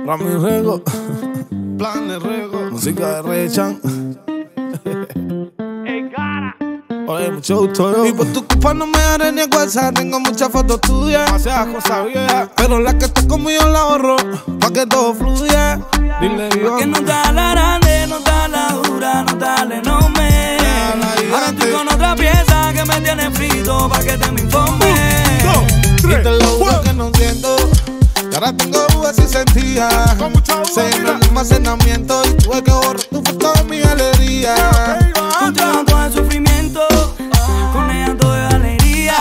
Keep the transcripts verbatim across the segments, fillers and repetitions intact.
Rami Rego, Planes Rego, música de Rechan. Oye, mucho gusto yo. Y por tu culpa no me haré ni a WhatsApp. Tengo muchas fotos tuyas, demasiadas cosas viejas, pero la que está conmigo la ahorro, pa' que todo fluya. Dile yo que no da la grande, no da la dura, no dale, no me. Ahora estoy con otra pieza que me tiene frito pa' que te me informe. Un, dos, tres, y te lo juro que no entiendo. Y ahora tengo dudas si sentía. Se llenó el almacenamiento y tuve que borrar tu foto de mi galería. Contigo todo el sufrimiento, con ella todo es alegría.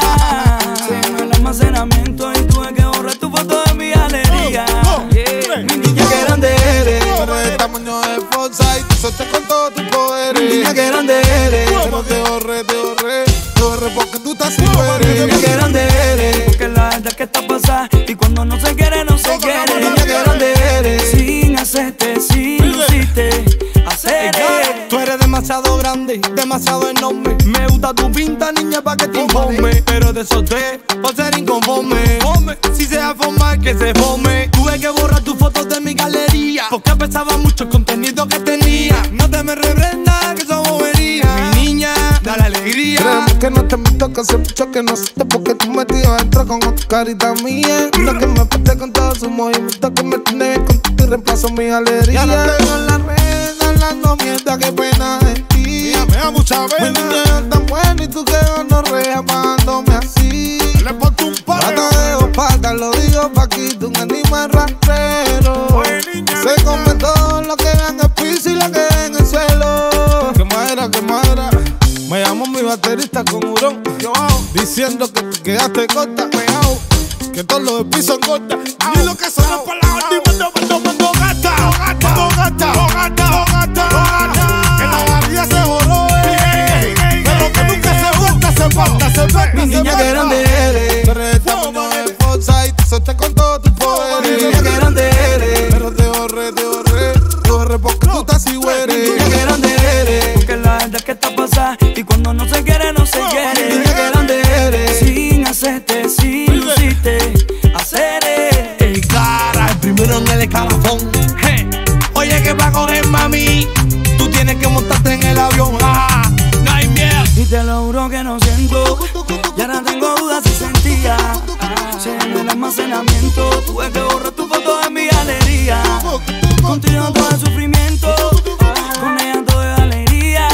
Se llenó el almacenamiento y tuve que borrar tu foto de mi galería. Mi niña que grande eres, pero de tamaño de fuerza y te solté con todos tus poderes. Mi niña que grande eres, pero te borré, te borré, te borré porque tú estás sin poderes. Mi niña que grande eres, porque la verdad que está pasada y cuando no se quiere, no se quiere. Mi niña que grande eres, sin hacerte, sin lucirte, hacer. Tú eres demasiado grande, demasiado enorme. Me gusta tu pinta, niña, pa' que te informe. Pero te solté por ser inconforme. Si se va a formar, que se forme. Tuve que borrar tus fotos de mi galería porque pesaba mucho el contenido que tenía. No te me reprendas, que son boberías. Mi niña, dale alegría. Créeme que no te meto, que hace mucho que no sé porque tú metido adentro con otra carita mía. Lo que me peste con todo su movimiento, que me tiene bien contigo y reemplazo mi galería. Ya no te veo en las redes hablando mierda, qué pena de ti. Mira, me da mucha pena. Mi niña es tan buena y tú que no reamándome así. Le pongo un par. No te dejo pagar, lo digo pa' aquí, tú un animal rastrero. Se come todo lo que ve en el piso y lo que ve en el suelo. Que madera, que madera. Me llamó mi baterista con hurón, diciendo que te quedaste corta, pegado, que todos los pisos corta. Ni lo que son las palabras, ni mando, mando, mando gata, mando gata, gata, gata, que la barriga se borró, eh. Pero que nunca se vuelta, se falta, se falta. Mi niña que grande eres, pero de tamaño de fuerza y te solté con todos tus poderes. Mi niña que grande eres, pero te borré, te borré, te borré porque tú estás y hueres. Mi niña que grande eres, porque la verdad es que está pasada y cuando no se quiere, no se quiere. Mi niña que grande eres, sin hacerte, sin lucirte, hacer. El cara, el primero en el escalafón. Hey. Oye, que pa' coger, mami, tú tienes que montarte en el avión. Ah, no hay miedo. Y te lo juro que no siento, ya no tengo dudas si sentía. Se llenó el almacenamiento, tuve que borrar tu foto de mi galería. Contigo todo el sufrimiento, con ella todo es alegría.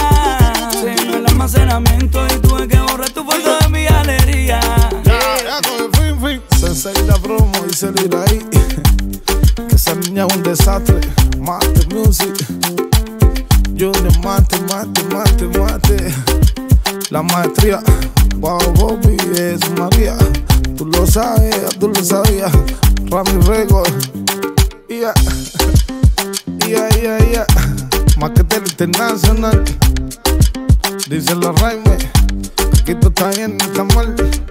Se llenó el almacenamiento y tuve que borrar tu foto de mi galería. ya, ya con el fin, fin. Sensei la promo y salir ahí. Que esa niña es un desastre. Mate music. Junior mate, mate, mate, mate. La maestría. Wow, Bobby es María. Tú lo sabes, tú lo sabías. Rami Rego. Yeah. Yeah, yeah, yeah. Maquetero internacional. Dice la Raime. Aquí tú estás bien, está mal.